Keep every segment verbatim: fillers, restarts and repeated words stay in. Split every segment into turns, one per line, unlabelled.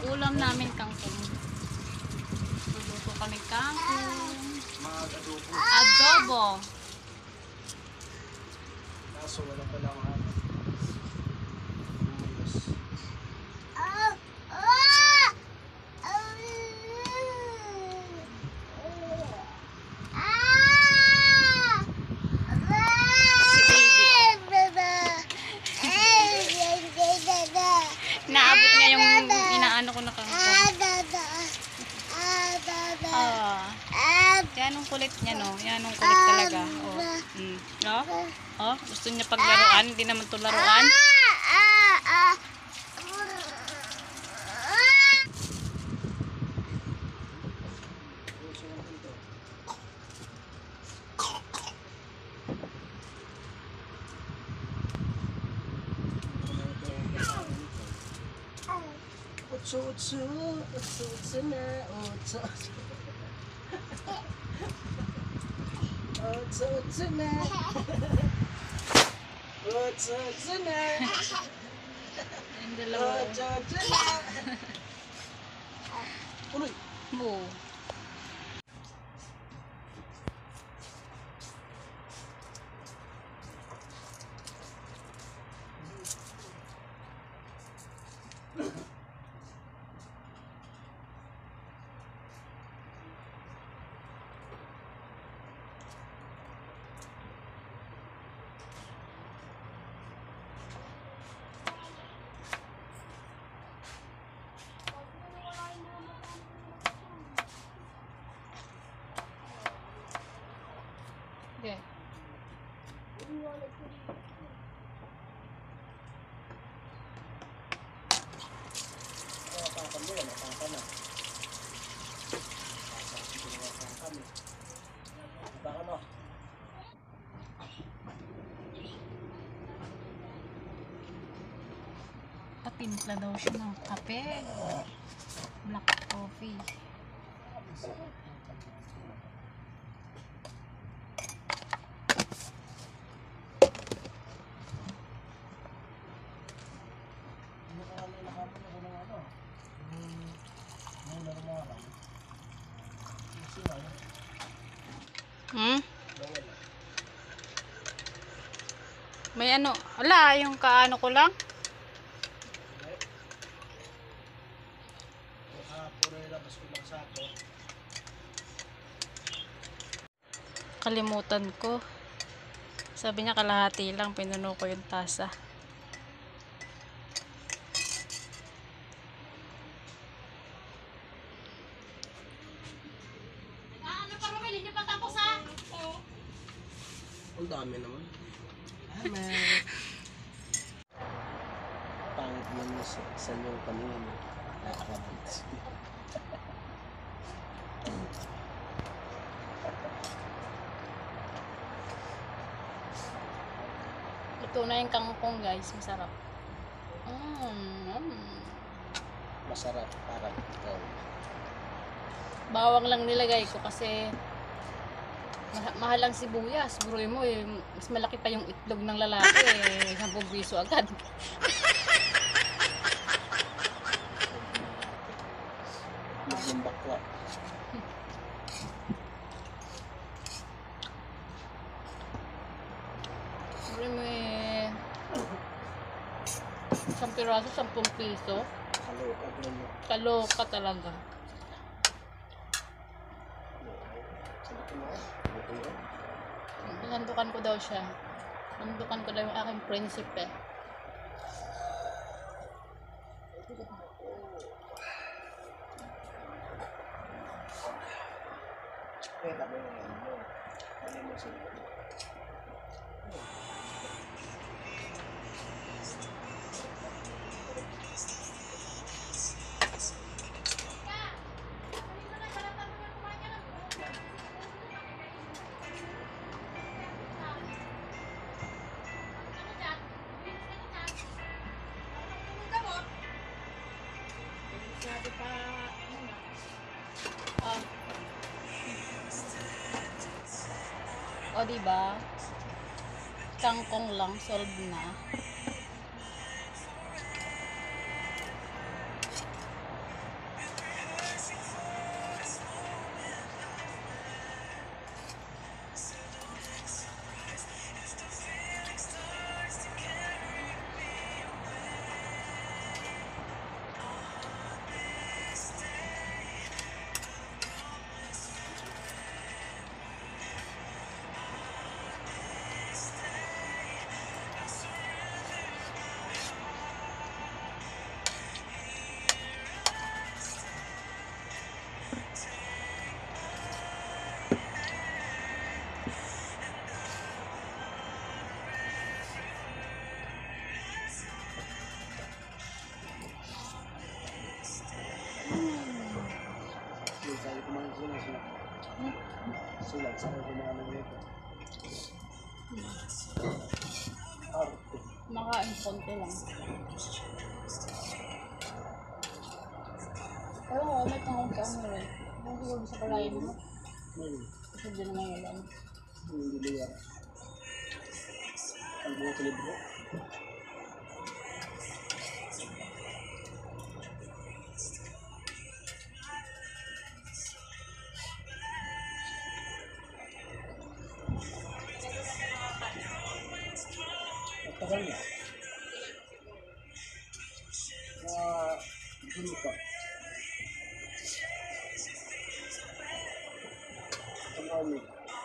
ulam namin kangkong. Luluto kami kangkong. Adobo.
Kaso wala pa lang ano.
Naabot niya yung inaano ko na kangkong. Ah. Yan ang kulit niya, no? Yan ang kulit talaga. Oh. Mm. No? Oh, gusto niya paglaruan. Hindi naman to laruan.
Otso, otso, otso, otso na, otso. Otso, otso na. Otso, otso na.
Yung dalawa.
Otso, otso na. Uloy.
Mo. Okay.
Natakan mo yan, natakan na. Natakan mo. Natakan mo.
Patimpla daw siya ng kape. Black coffee. Hmm? May ano, ala, yung kaano ko lang. Kalimutan ko. Sabi niya kalahati lang, pinuno ko yung tasa.
Ang dami naman. Pangit man mo sa, sa iyong paningin. Nakakabits.
Ito na yung kangkong, guys. Masarap. Mm, mm.
Masarap parang ikaw.
Bawang lang nilagay ko kasi ma- mahal ang sibuyas. Buruin mo, eh, mas malaki pa yung itlog ng lalaki. Eh, sampung piso agad.
Yung bakla.
Buruin mo eh. Isang piraso, sampung piso.
Kaloka din mo.
Kaloka talaga. Nandukan ko daw siya. Nandukan ko daw yung aking prinsipe.
Kaya tabi mo yan mo. Ano mo sila?
Sabi pa, ano na? Ah. O, diba? Kangkong lang, solve na.
Sulat sa kumano nito. Arte.
Makain konti lang. Pero kung ulit ang konti ang meron. Kung siguro sa palayan mo.
Hmm.
Kasi din naman yun lang.
Hindi liya. Ang buong libro. Tagal na. Ah, hindi pa. Ang army.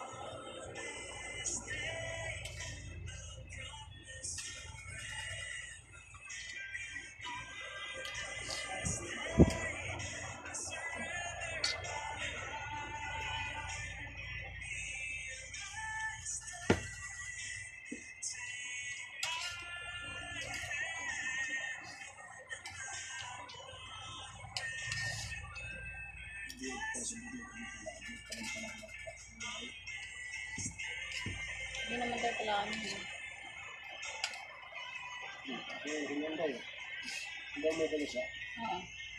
Hindi naman tayo pala ano.
Eh, ganyan tayo. Hindi mo ko siya.
Oo.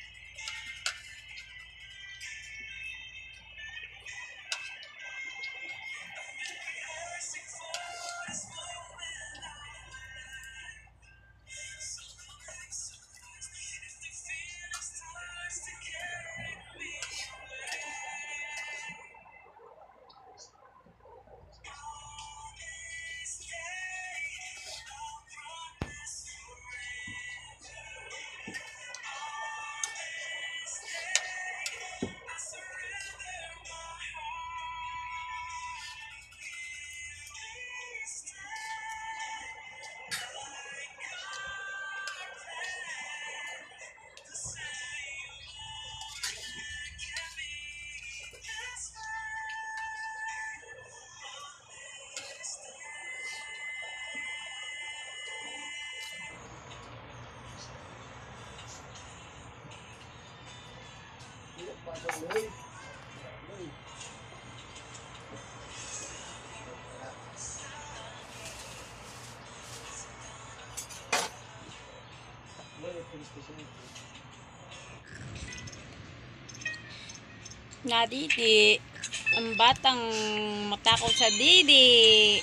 Nadidi. Ang batang matakot sa didi.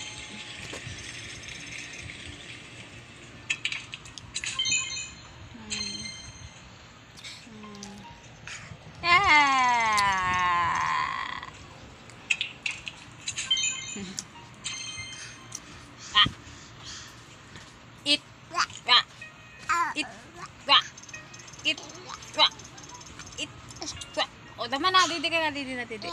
Hmm. Hmm. Ah. Ah. It. Wa. It. Wa. It. Wa. It. Wa. O, tama na. Didi ka na. Didi na. Didi.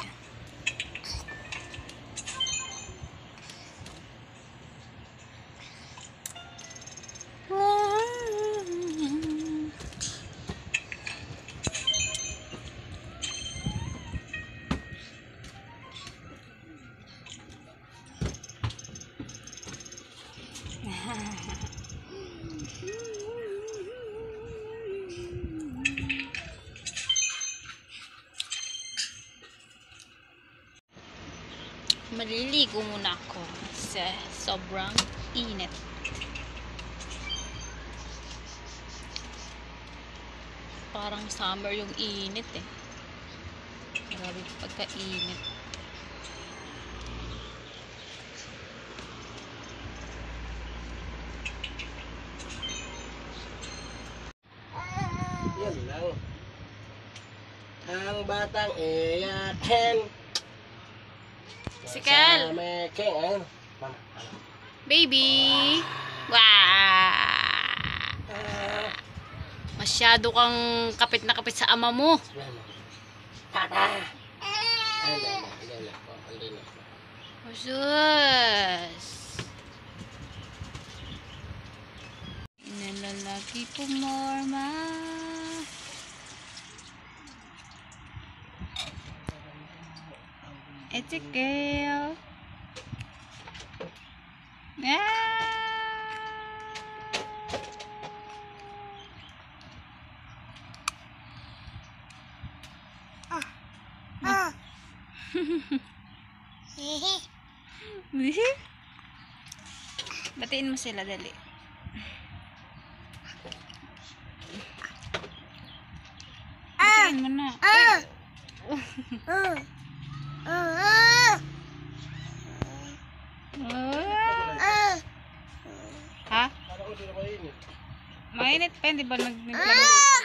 Maliligo muna ako sa sobrang init. Parang summer yung init eh. Grabe pagka-init.
Yan lang. Ang batang iyakin.
Sikal!
Sa meking. Ayun. Mama.
Baby! Wow!
Ah.
Masyado kang kapit na kapit sa ama mo.
Tata. Ayun na. Ayun na. Ayun na.
Sus! Nalalaki pumorma. It's a girl. Ah! Batiin mo sila, dali. Batiin mo na. Ha? Mainit pa, hindi ba nag-naglalaro?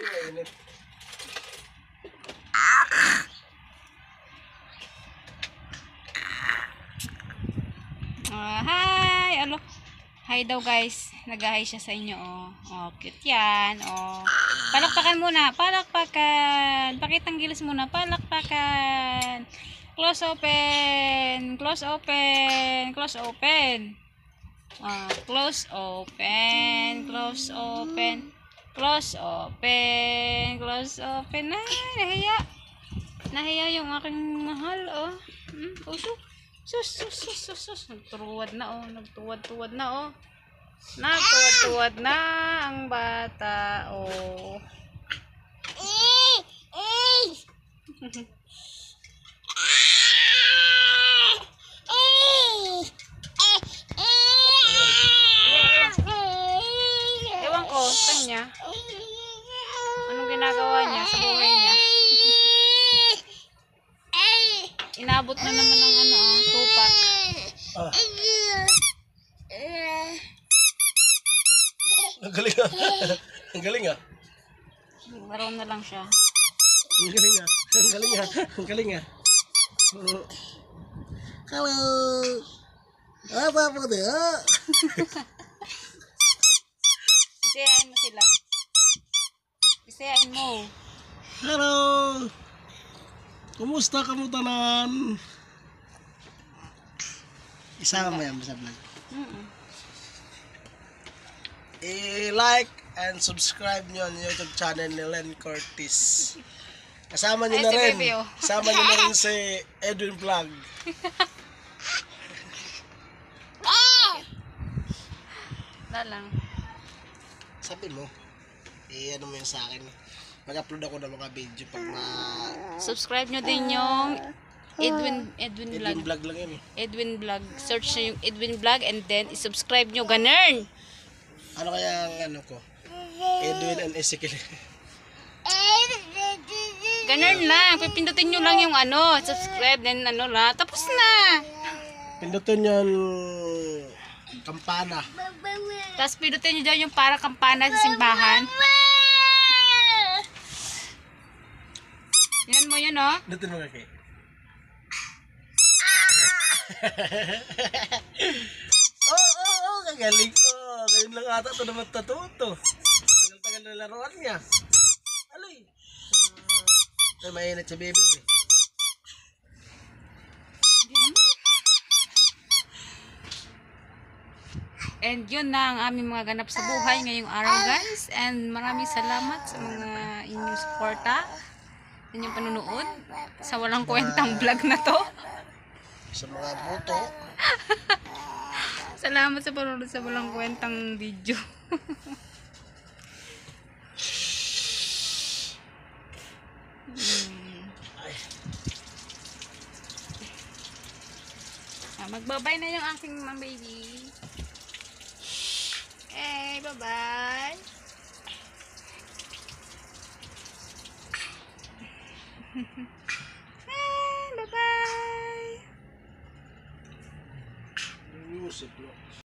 Ah, hi! Alo. Hi daw guys. Nag-hi siya sa inyo, oh. Oh, cute yan, oh. Palakpakan muna. Palakpakan. Pakitang gilis muna. Palakpakan. Close open. Close open. Close open. Ah, close open. Close open. Close open. Close open. Ay, nahiya. Nahiya yung aking mahal, oh. Hmm, puso. Sus, sus, sus, sus, sus. Nagtuwad na, oh. Nagtuwad-tuwad na, oh. Nagtuwad-tuwad na ang bata, oh. Ewan ko, kanya. Anong ginagawa niya sa buhay niya? Inabot na naman ng ano, ah, tupak.
Ah. Ang galing ah. Ang galing ah.
Laro na lang siya.
Ang galing ah. Ang galing ah. Ang galing ah. Hello. Apa po dia?
Isayain mo sila. Isayain mo.
Hello. Kumusta kamu tanan? Isama mo yan sa vlog.
Mm-mm.
I-like and subscribe nyo ang YouTube channel ni Len Curtis. Kasama nyo
Ay,
na
si
rin.
Baby, oh.
Kasama nyo na rin si Edwin Vlog.
Na lang.
Sabi mo, i-ano mo yun sa akin. Mag-upload ako ng mga video pag ma...
Subscribe nyo din yung Edwin Edwin Vlog.
Edwin Vlog lang yun eh.
Edwin Vlog. Search nyo yung Edwin Vlog and then i-subscribe nyo. Ganun!
Ano kaya ang ano ko? Edwin and Ezekiel.
Ganun lang. Pipindutin nyo lang yung ano. Subscribe then ano lang. Tapos na!
Pindutin yun kampana.
Tapos pindutin nyo dyan yung para kampana sa simbahan. Yan mo yun, oh.
Pindutin mo kaki. Oo, oo, oo, kagaling ko. Ngayon lang ata ito naman tatuto. Tagal-tagal na laruan niya. Aloy. Uh, ay, mainit si baby, eh.
Hindi naman. And yun na ang aming mga ganap sa buhay ngayong araw, guys. And maraming salamat sa mga inyong suporta, inyong panunood sa walang kwentang vlog na to.
Sa mga buto.
Salamat sa panonood sa walang kwentang video. hmm. ah, magbabay na yung aking mga baby. Hey, bye-bye. Hey, bye-bye.
Music, no?